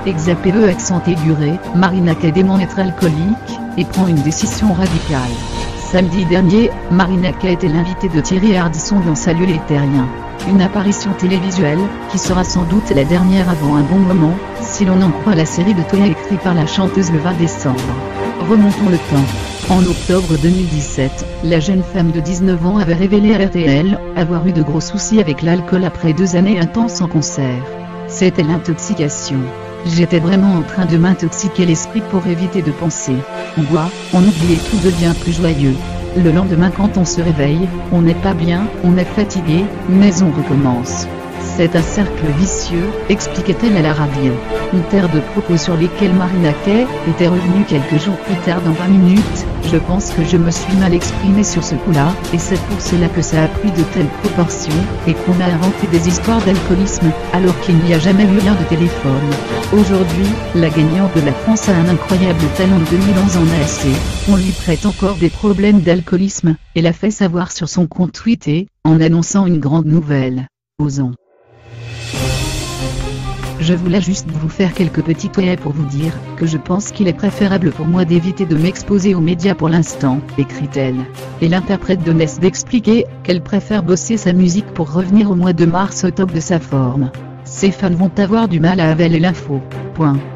Exapéeux accent aiguré, Marina Kaye dément être alcoolique, et prend une décision radicale. Samedi dernier, Marina Kaye était l'invitée de Thierry Ardisson dans Salut les Terriens. Une apparition télévisuelle, qui sera sans doute la dernière avant un bon moment, si l'on en croit la série de Toya écrite par la chanteuse le 20 décembre. Remontons le temps. En octobre 2017, la jeune femme de 19 ans avait révélé à RTL avoir eu de gros soucis avec l'alcool après 2 années intenses en concert. C'était l'intoxication. J'étais vraiment en train de m'intoxiquer l'esprit pour éviter de penser. On boit, on oublie et tout devient plus joyeux. Le lendemain quand on se réveille, on n'est pas bien, on est fatigué, mais on recommence. C'est un cercle vicieux, expliquait-elle à la radio. Une terre de propos sur lesquels Marina Kaye était revenue quelques jours plus tard dans 20 minutes. Je pense que je me suis mal exprimée sur ce coup-là, et c'est pour cela que ça a pris de telles proportions, et qu'on a inventé des histoires d'alcoolisme, alors qu'il n'y a jamais eu rien de téléphone. Aujourd'hui, la gagnante de la France a un incroyable talent de 2000 ans en a assez. On lui prête encore des problèmes d'alcoolisme, et l'a fait savoir sur son compte Twitter, en annonçant une grande nouvelle. Osons. Je voulais juste vous faire quelques petits toits pour vous dire que je pense qu'il est préférable pour moi d'éviter de m'exposer aux médias pour l'instant, écrit-elle. Et l'interprète de Ness d'expliquer qu'elle préfère bosser sa musique pour revenir au mois de mars au top de sa forme. Ses fans vont avoir du mal à avaler l'info. Point.